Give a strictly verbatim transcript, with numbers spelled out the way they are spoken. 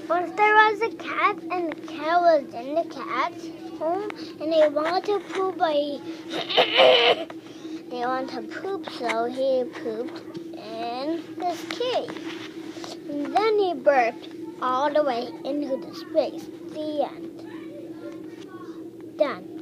Once there was a cat, and the cat was in the cat's home, and they wanted to poop, but he they wanted to poop, so he pooped in this cave. And then he burped all the way into the space. The end. Done.